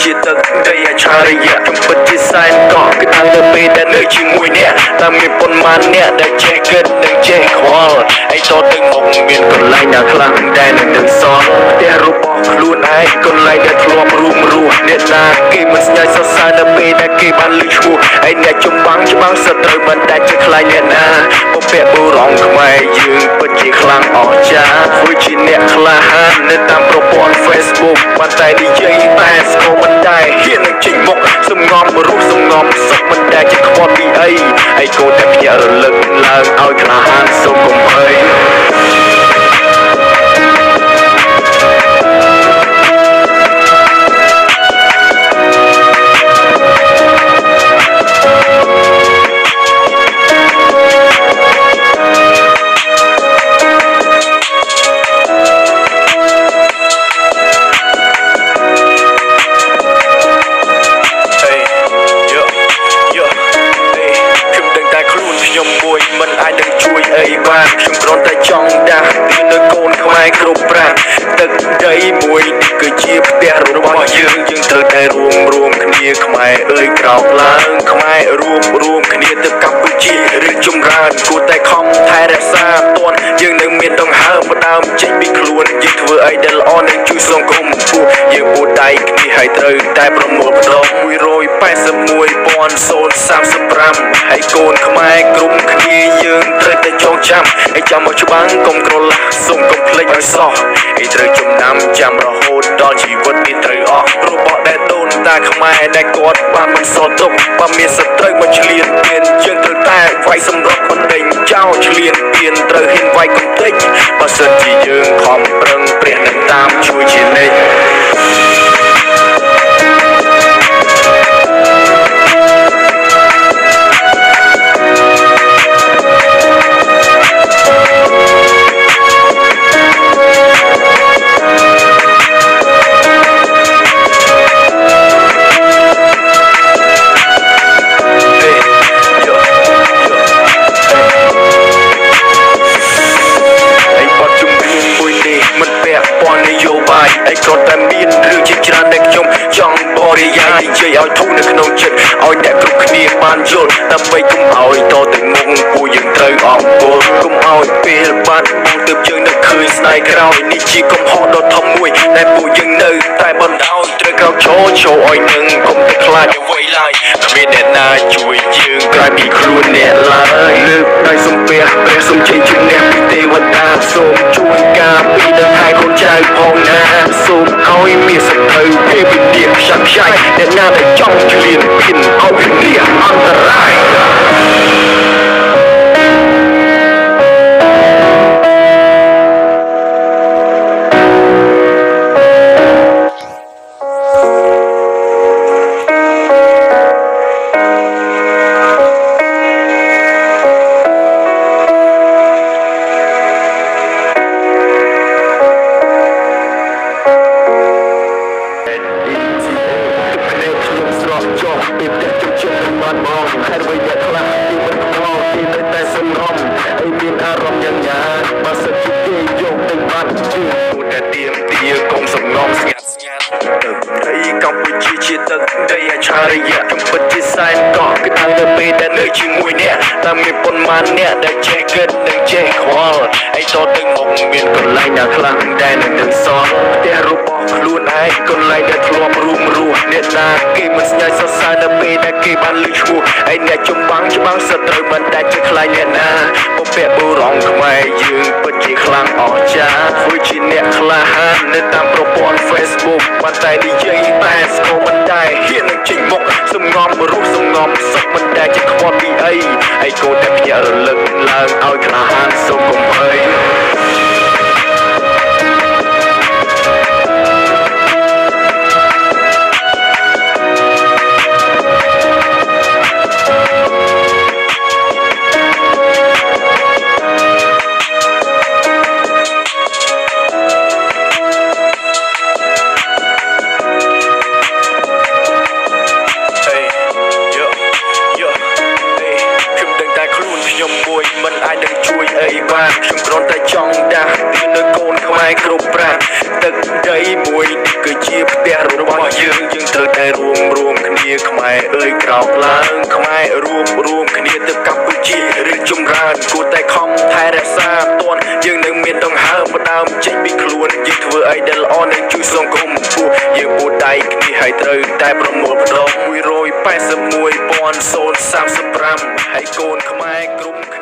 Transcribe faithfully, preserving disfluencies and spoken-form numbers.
ជាទឹកដីអច្ឆរិយៈខ្ញុំពិតជាសែនកក់គឺដល់ទៅពេលដែលនៅជាមួយអ្នកតាមមានប៉ុន្មានអ្នកដែលចេះគិតនិងចេះខ្វល់អីតទៅមកមានកន្លែងណាខ្លះដែលនឹងនឹងសល់ផ្ទះរបស់ខ្លួនឯងកន្លែងដែលធ្លាប់រួមរស់អ្នកណាគេមិនស្ញាយសរសើរនៅពេលដែលគេបានលើកឈ្មោះឯអ្នកចំបាំងច្បាំងសត្រូវមិនតែជាខ្លាញ់អ្នកណាពពែបុរងខ្មែរយើងពិតជាខ្លាំងអស្ចារ្យធ្វើជាអ្នកក្លាហាននៅតាមប្រព័ន្ធ Facebook បានតែនិយាយតែស្គមមិនដែរហ៊ាននឹងចេញមុខសំងំរស់សំងំសុខមិនដែលជាខ្វល់ពីអីឯកូនតែភ្ញាក់រលឹកឡើងឲ្យក្លាហានសូមកុំអើយមិនអាចនឹងជួយអីបានខ្ញុំគ្រាន់តែចង់ដាស់តឿននៅកូនខ្មែរគ្រប់ប្រាក់ទឹកដីមួយនេះគឺជាផ្ទះរបស់យើងយើងត្រូវតែរួមរួមគ្នាខ្មែរអើយក្រោកឡើងខ្មែររួមរួមគ្នាទៅកម្ពុជាឬចម្រើនគួរតែខំថែរក្សាតន់យើងនៅមានដង្ហើមផ្ដើមចេញពីខ្លួនយើងធ្វើអីដែលល្អនឹងជួយសង្គមពួកយើងពួតដៃគ្នាហើយត្រូវតែប្រមូលផ្ដុំមួយរយប៉ែតសិបមួយពាន់សាមសិបប្រាំហើយកូនខ្មែរគ្រប់គ្នាយើងត្រូវតែចងចាំឲ្យចាំមកច្បាំងកុំក្រឡាស់សូមកុំភ្លេចឲ្យសោះឲ្យត្រូវចំណាំចាំរហូតដល់ជីវិតនេះត្រូវអស់របស់ដែលដូនតាខ្មែរដែលគាត់បានមិនសល់ទុកបើមានសត្រូវមកឆ្លៀនពៀនយើងត្រូវតែវាយសម្រុកបណ្ដេញចោលឆ្លៀនពៀនត្រូវហ៊ានវាយកុំតិចបើសិនជាយើងខំប្រឹងព្រះនឹងតាមជួយជានិច្ចឯក៏តែមានរឿងជាច្រើនដែលខ្ញុំចង់បរិយាយនិយាយឲ្យធូរនៅក្នុងចិត្តឲ្យអ្នកគ្រប់គ្នាបានយល់ដើម្បីកុំឲ្យតទៅមុខពួកយើងត្រូវអបអរកុំឲ្យពេលបាត់បង់ទើបយើងនឹកឃើញស្ដាយក្រោយនេះជាកំហុសដ៏ធំមួយដែលពួកយើងនៅតែបណ្ដោយត្រូវក្រោកឈរចូលឲ្យនឹងកុំទៅខ្លាចអ្វីឡើយគ្មានអ្នកណាជួយយើងក្រៅពីខ្លួនអ្នកឡើយលើកដៃសំពះព្រះសូមជ័យជំនះពីទេវតាសូមជួយការពីដល់ហើយកូនចៅផងណាសូមឲ្យមានសត្រូវទេវិទ្យាខ្ចាត់ខ្ចាយអ្នកណាដែលចង់ឆ្លៀនពៀនឲ្យគ្នាអន្តរាយកម្ពុជាជាទឹកដីអច្ឆរិយៈខ្ញុំពិតជាសែនកក់គឺដល់ទៅពេលដែលនៅជាមួយអ្នកតាមមានប៉ុន្មានអ្នកដែលចេះគិតនិងចេះខ្វល់អីតទៅមកមានកន្លែងណាខ្លះដែលនឹងនឹងសល់ផ្ទះរបស់ខ្លួនឯងកន្លែងដែលធ្លាប់រួមរស់អ្នកណាគេមិនស្ញាយសរសើរនៅពេលដែលគេបានលើកឈ្មោះឯអ្នកចំបាំងច្បាំងសត្រូវមិនតែជាខ្លាញ់អ្នកណាពពែបុរងខ្មែរយើងពិតជាខ្លាំងអស្ចារ្យធ្វើជាអ្នកក្លាហាននៅតាមប្រព័ន្ធ Facebook បានតែនិយាយតែស្គមមិនដែរហ៊ាននឹងចេញមុខសំងំរស់សំងំសុខមិនដែលជាខ្វល់ពីអីឯកូនតែភ្ញាក់រលឹកឡើងឲ្យក្លាហានសូមកុំអើយខ្ញុំមួយមិនអាចនឹងជួយអីបានខ្ញុំគ្រាន់តែចង់ដាស់តឿននៅកូនខ្មែរគ្រប់ប្រាក់ទឹកដីមួយនេះគឺជាផ្ទះរបស់យើងយើងត្រូវតែរួមរួមគ្នាខ្មែរអើយក្រោកឡើងខ្មែររួមរួមគ្នាទៅកម្ពុជារីកចម្រើនគួរតែខំថែរក្សាតនយើងនឹងមានដង្ហើមផ្ដើមចេញពីខ្លួនយើងធ្វើអីដែលល្អនឹងជួយសង្គមពួកយើងពូដៃគ្នាហើយត្រូវតែប្រមូលផ្ដុំមួយរយប៉ែតសិបមួយពាន់សាមសិបប្រាំហើយកូនខ្មែរគ្រប់